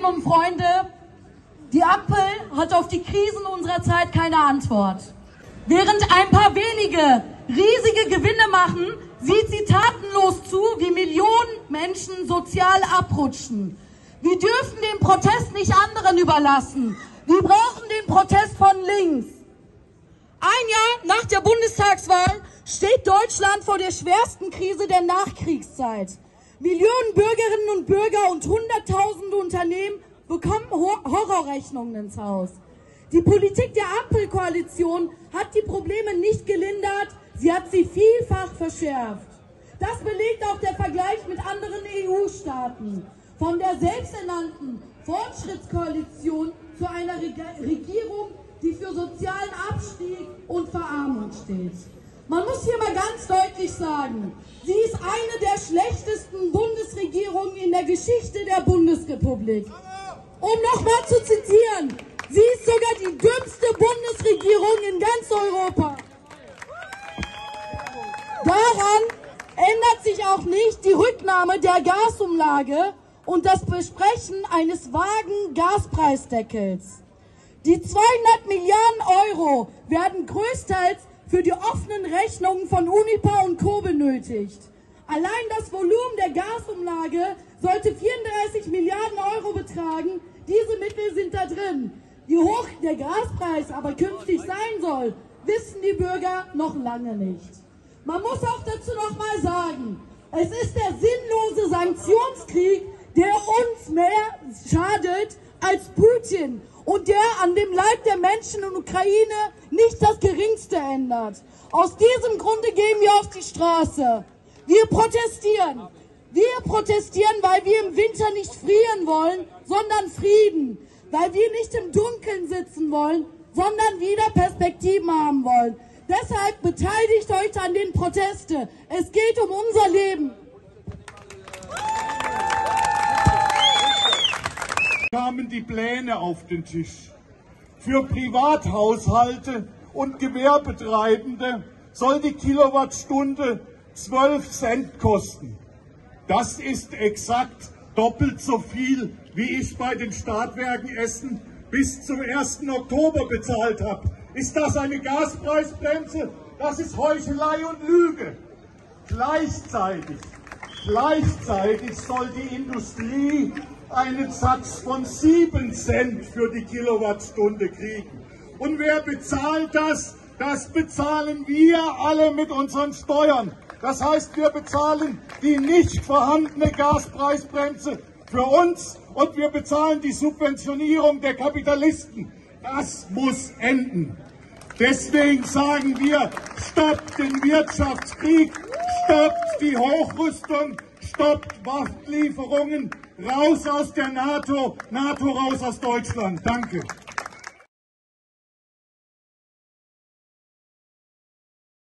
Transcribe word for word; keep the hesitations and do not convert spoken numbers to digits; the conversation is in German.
Freundinnen und Freunde, die Ampel hat auf die Krisen unserer Zeit keine Antwort. Während ein paar wenige riesige Gewinne machen, sieht sie tatenlos zu, wie Millionen Menschen sozial abrutschen. Wir dürfen den Protest nicht anderen überlassen. Wir brauchen den Protest von links. Ein Jahr nach der Bundestagswahl steht Deutschland vor der schwersten Krise der Nachkriegszeit. Millionen Bürgerinnen und Bürger und Hunderttausende Unternehmen bekommen Horrorrechnungen ins Haus. Die Politik der Ampelkoalition hat die Probleme nicht gelindert, sie hat sie vielfach verschärft. Das belegt auch der Vergleich mit anderen E U-Staaten. Von der selbsternannten Fortschrittskoalition zu einer Regierung, die für sozialen Abstieg und Verarmung steht. Man muss hier mal ganz deutlich sagen, sie ist eine der schlechtesten Bundesregierungen in der Geschichte der Bundesrepublik. Um nochmal zu zitieren, sie ist sogar die dümmste Bundesregierung in ganz Europa. Daran ändert sich auch nicht die Rücknahme der Gasumlage und das Versprechen eines vagen Gaspreisdeckels. Die zweihundert Milliarden Euro werden größtenteils für die offenen Rechnungen von Uniper und Co. benötigt. Allein das Volumen der Gasumlage sollte vierunddreißig Milliarden Euro betragen. Diese Mittel sind da drin. Wie hoch der Gaspreis aber künftig sein soll, wissen die Bürger noch lange nicht. Man muss auch dazu noch mal sagen, es ist der sinnlose Sanktionskrieg, der uns mehr schadet als Putin und der an dem Leid der Menschen in der Ukraine nicht das Geringste ändert. Aus diesem Grunde gehen wir auf die Straße. Wir protestieren. Wir protestieren, weil wir im Winter nicht frieren wollen, sondern Frieden. Weil wir nicht im Dunkeln sitzen wollen, sondern wieder Perspektiven haben wollen. Deshalb beteiligt euch an den Protesten. Es geht um unser Leben. Kamen die Pläne auf den Tisch. Für Privathaushalte und Gewerbetreibende soll die Kilowattstunde zwölf Cent kosten. Das ist exakt doppelt so viel, wie ich bei den Stadtwerken Essen bis zum ersten Oktober bezahlt habe. Ist das eine Gaspreisbremse? Das ist Heuchelei und Lüge. Gleichzeitig, gleichzeitig soll die Industrie einen Satz von sieben Cent für die Kilowattstunde kriegen. Und wer bezahlt das? Das bezahlen wir alle mit unseren Steuern. Das heißt, wir bezahlen die nicht vorhandene Gaspreisbremse für uns und wir bezahlen die Subventionierung der Kapitalisten. Das muss enden. Deswegen sagen wir, stoppt den Wirtschaftskrieg, stoppt die Hochrüstung, stoppt Waffenlieferungen, raus aus der NATO, NATO raus aus Deutschland. Danke.